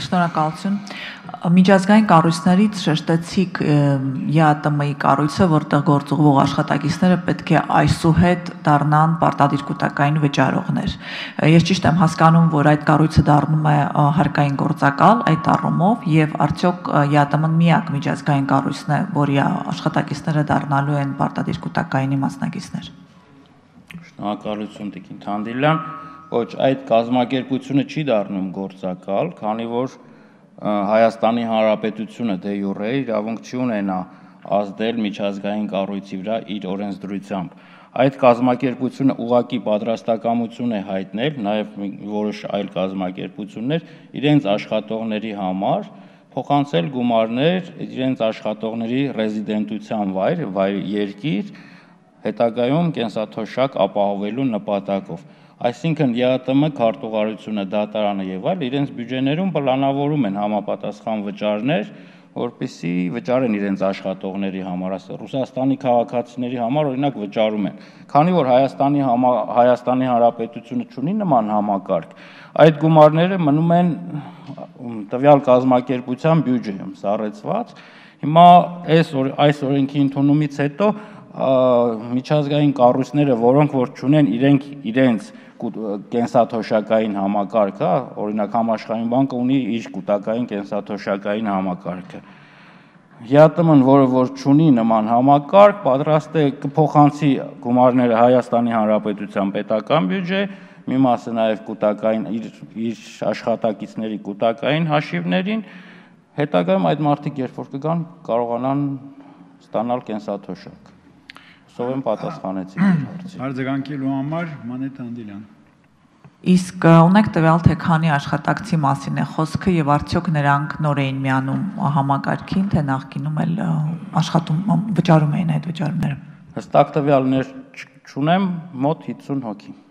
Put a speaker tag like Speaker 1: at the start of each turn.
Speaker 1: Շնորհակալություն։ Միջազգային կառույցներից շեշտեցիք ԵԱՏՄ-ի կառույցը, որտեղ գործողվող աշխատակիցները պետք է այսուհետ դառնան պարտադիր կൂട്ടակային վճարողներ։ Ես ճիշտ եմ հասկանում, որ այդ կառույցը դառնում է հարկային գործակալ այդ առումով, եւ արդյոք ԵԱՏՄ-ն միակ միջազգային կառույցն է, որի աշխատակիցները դառնալու են պարտադիր կൂട്ടակայինի մասնակիցներ։
Speaker 2: Շնորհակալություն Տիկին Թանդիլյան, ոչ այդ կազմակերպությունը չի դառնում գործակալ, քանի որ Հայաստանի Հանրապետությունը դե յուրե իրավունք չի ունենա ազդել միջազգային կառույցի վրա իր օրենսդրությամբ։ Այդ կազմակերպությունը ուղղակի պատրաստակամություն է հայտնել, նաև որոշ այլ կազմակերպություններ իրենց աշխատողների համար փոխանցել գումարներ իրենց աշխատողների ռեզիդենտության վայր երկիր, հետագայում կենսաթոշակ ապահովելու նպատակով։ Այսինքն ԵԱՏՄ քարտուղարությունը, դատարանը եւ այլ իրենց բյուջեներում պլանավորում են համապատասխան վճարներ, որպեսզի վճարեն իրենց աշխատողների համար, Ռուսաստանի քաղաքացիների համար օրինակ վճարում են։ Քանի որ Հայաստանի Հանրապետությունը ունի նման համակարգ, այդ գումարները մնում են տվյալ կազմակերպության բյուջեում սառեցված։ Հիմա այս օրենքի ընդունումից հետո միջազգային կառույցները, որոնք որ չունեն իրենց կենսաթոշակային համակարգը, օրինակ Համաշխարհային բանկը ունի իր կൂട്ടակային կենսաթոշակային համակարգը։ ԵԱՏՄ-ն, որը որ չունի նման համակարգ, պատրաստ է կփոխանցի գումարները Հայաստանի Հանրապետության պետական բյուջե, մի մասը նաև կൂട്ടակային իր աշխատակիցների կൂട്ടակային հաշիվներին, հետագայում այդ մարդիկ երբ որ կգան, կարողանան ստանալ կենսաթոշակ։ Հուսով եմ պատասխանեցի ձեր հարցին։
Speaker 3: Արձագանքելու համար Մանե Թանդիլյան։
Speaker 1: Իսկ ունեք տվյալ թե քանի աշխատակցի մասին է խոսքը եւ արդյոք նրանք նոր էին միանում համակարգին, թե նախկինում էլ աշխատում վճարում էին այդ վճարումները։
Speaker 2: Հստակ տվյալներ չունեմ, մոտ 50 հոգի։